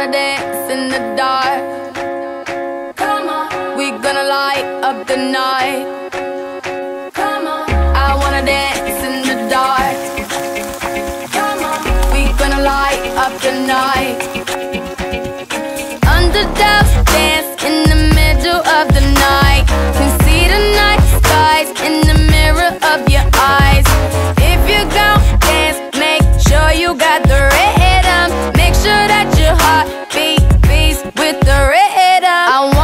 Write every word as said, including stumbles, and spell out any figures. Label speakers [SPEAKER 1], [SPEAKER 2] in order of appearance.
[SPEAKER 1] wanna dance in the dark. Come on, we gonna light up the night. Come on, I wanna dance in the dark. Come on, we gonna light up the night. Underdogs dance in the middle of the night. Can see the night skies in the mirror of your eyes. If you gon' dance, make sure you got the rhythm. Make sure that your heart beat beats with the rhythm. I